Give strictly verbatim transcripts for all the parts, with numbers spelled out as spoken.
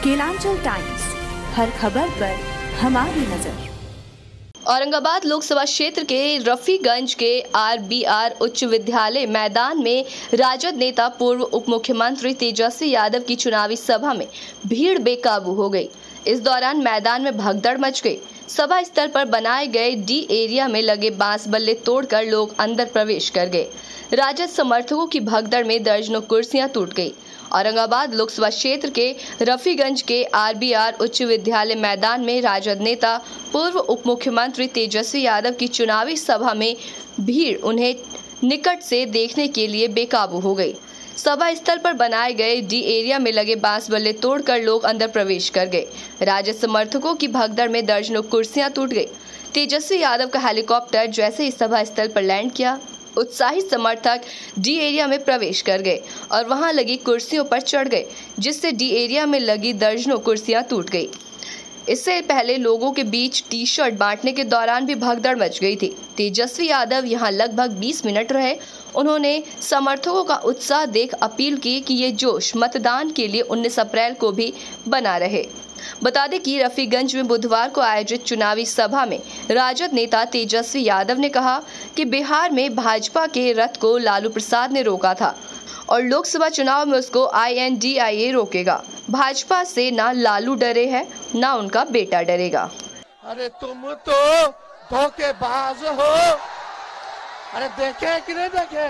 Kelanchal times, हर खबर पर हमारी नजर। औरंगाबाद लोकसभा क्षेत्र के रफीगंज के आर बी आर उच्च विद्यालय मैदान में राजद नेता पूर्व उप मुख्यमंत्री तेजस्वी यादव की चुनावी सभा में भीड़ बेकाबू हो गई। इस दौरान मैदान में भगदड़ मच गई। सभा स्थल पर बनाए गए डी एरिया में लगे बांस बल्ले तोड़कर लोग अंदर प्रवेश कर गए। राजद समर्थकों की भगदड़ में दर्जनों कुर्सियां टूट गई। औरंगाबाद लोकसभा क्षेत्र के रफीगंज के आर बी आर उच्च विद्यालय मैदान में राजद नेता पूर्व उप मुख्यमंत्री तेजस्वी यादव की चुनावी सभा में भीड़ उन्हें निकट से देखने के लिए बेकाबू हो गई। सभा स्थल पर बनाए गए डी एरिया में लगे बांस बल्ले तोड़कर लोग अंदर प्रवेश कर गए। राजद समर्थकों की भगदड़ में दर्जनों कुर्सियां टूट गई। तेजस्वी यादव का हेलीकॉप्टर जैसे ही सभा स्थल पर लैंड किया, उत्साहित समर्थक डी एरिया में प्रवेश कर गए और वहां लगी कुर्सियों पर चढ़ गए, जिससे डी एरिया में लगी दर्जनों कुर्सियां टूट गई। इससे पहले लोगों के बीच टी शर्ट बांटने के दौरान भी भगदड़ मच गई थी। तेजस्वी यादव यहां लगभग बीस मिनट रहे। उन्होंने समर्थकों का उत्साह देख अपील की कि ये जोश मतदान के लिए उन्नीस अप्रैल को भी बना रहे। बता दें कि रफीगंज में बुधवार को आयोजित चुनावी सभा में राजद नेता तेजस्वी यादव ने कहा कि बिहार में भाजपा के रथ को लालू प्रसाद ने रोका था और लोकसभा चुनाव में उसको आई एन डी आई ए रोकेगा। भाजपा से ना लालू डरे हैं, ना उनका बेटा डरेगा। अरे तुम तो धोखेबाज हो। अरे देखे कि नहीं देखे?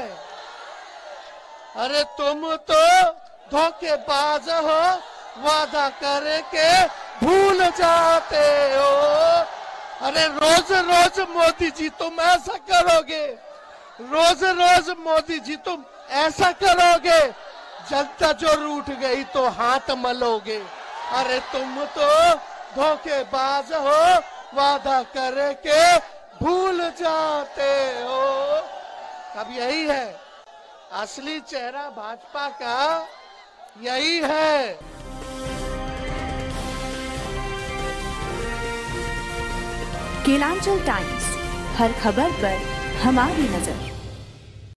अरे तुम तो धोखेबाज हो, वादा करे के भूल जाते हो। अरे रोज रोज मोदी जी तुम ऐसा करोगे, रोज रोज मोदी जी तुम ऐसा करोगे, जनता जो रूठ गई तो हाथ मलोगे। अरे तुम तो धोखेबाज हो, वादा करे के भूल जाते हो। अब यही है असली चेहरा भाजपा का, यही है। केलांचल टाइम्स, हर खबर पर हमारी नजर।